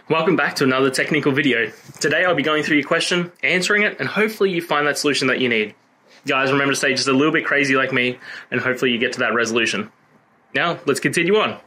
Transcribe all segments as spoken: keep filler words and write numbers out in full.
Welcome back to another technical video. Today I'll be going through your question, answering it, and hopefully you find that solution that you need. Guys, remember to stay just a little bit crazy like me, and hopefully you get to that resolution. Now, let's continue on.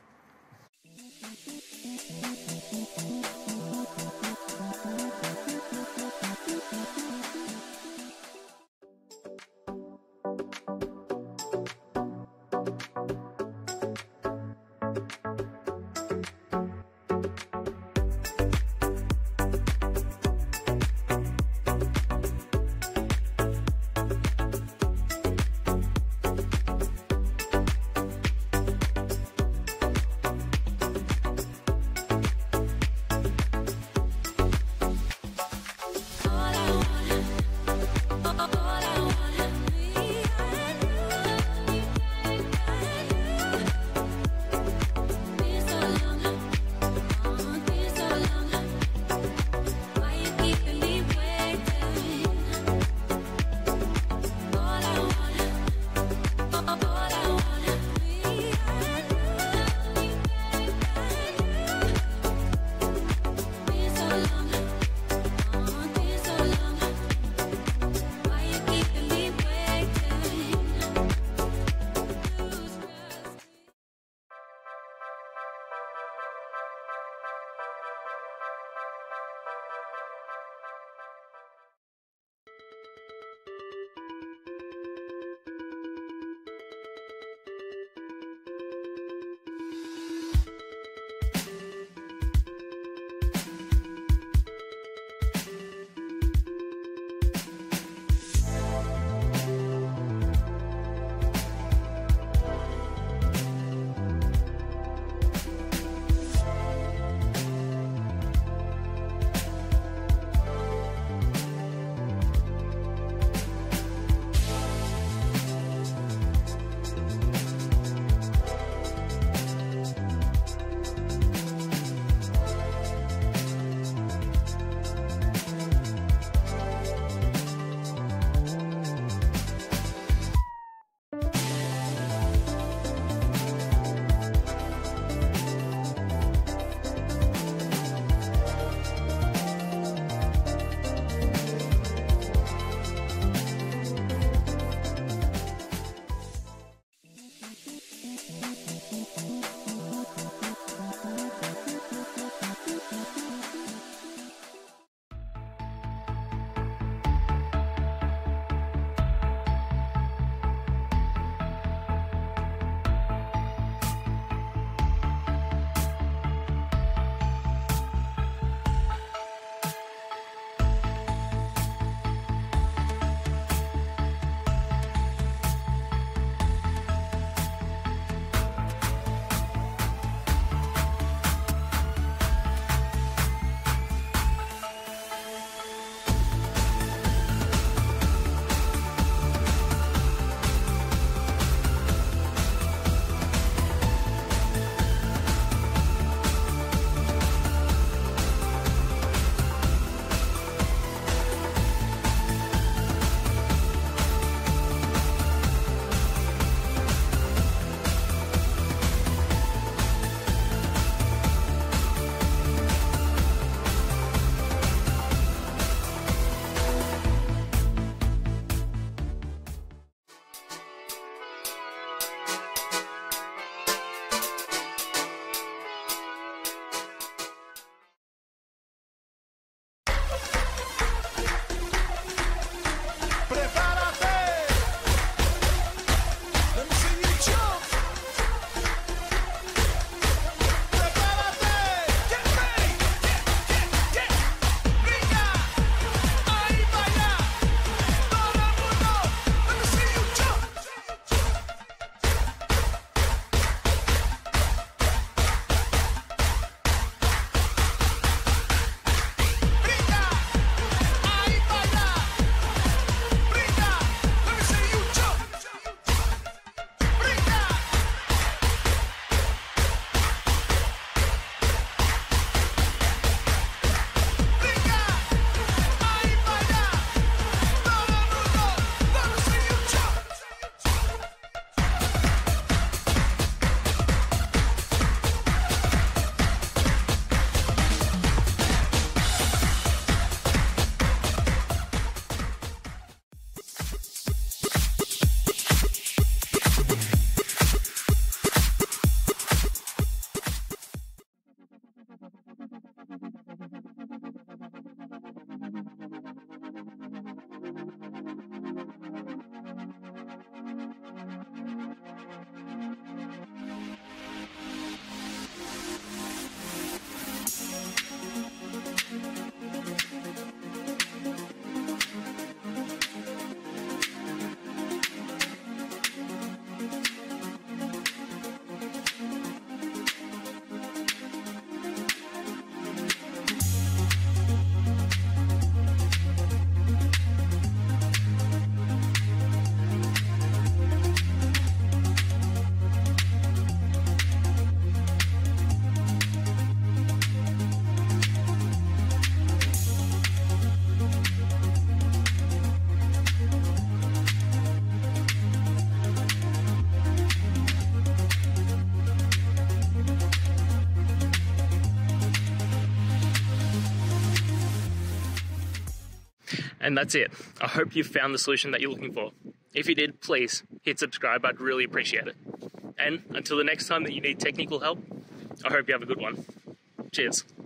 And that's it. I hope you found the solution that you're looking for. If you did, please hit subscribe. I'd really appreciate it. And until the next time that you need technical help, I hope you have a good one. Cheers.